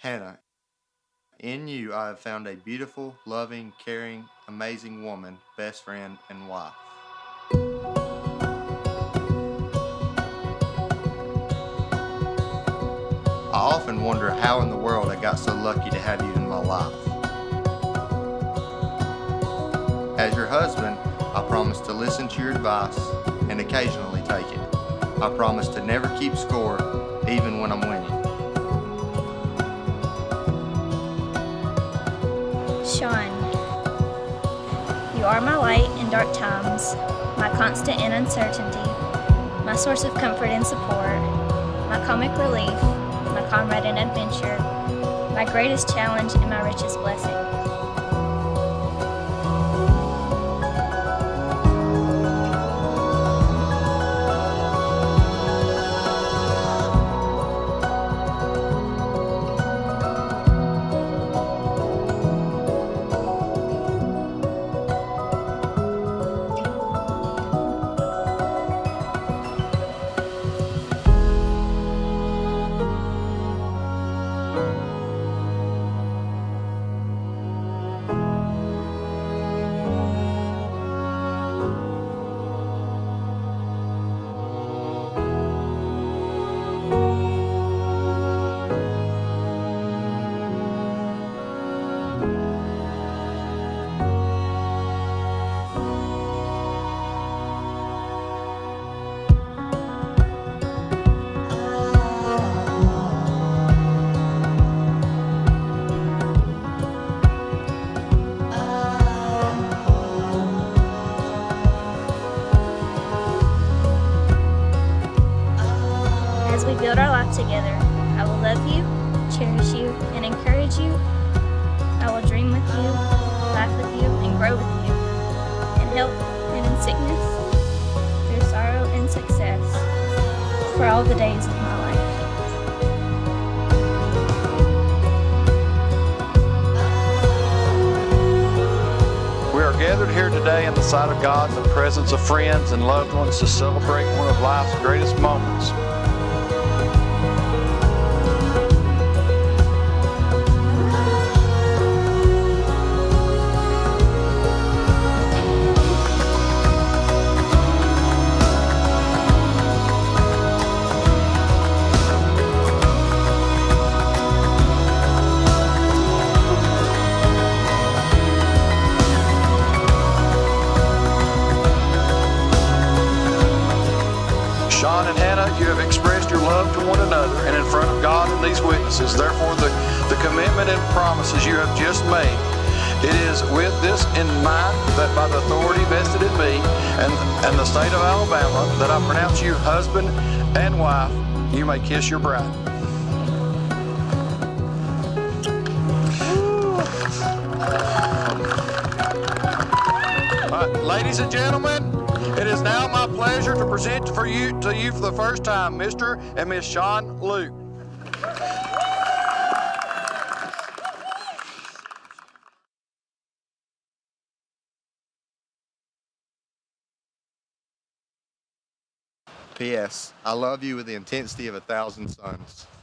Hannah, in you I have found a beautiful, loving, caring, amazing woman, best friend, and wife. I often wonder how in the world I got so lucky to have you in my life. As your husband, I promise to listen to your advice and occasionally take it. I promise to never keep score, even when I'm winning. Shawn, you are my light in dark times, my constant in uncertainty, my source of comfort and support, my comic relief, my comrade in adventure, my greatest challenge and my richest blessing. As we build our life together, I will love you, cherish you, and encourage you. I will dream with you, laugh with you, and grow with you, in health and in sickness, through sorrow and success, for all the days of my life. We are gathered here today in the sight of God, in the presence of friends and loved ones, to celebrate one of life's greatest moments. Shawn and Hannah, you have expressed your love to one another and in front of God and these witnesses. Therefore, the commitment and promises you have just made, it is with this in mind that by the authority vested in me and the state of Alabama, that I pronounce you husband and wife. You may kiss your bride. All right, ladies and gentlemen, it is now my pleasure to present to you for the first time, Mr. and Miss Shawn Luke. P.S. I love you with the intensity of 1,000 suns.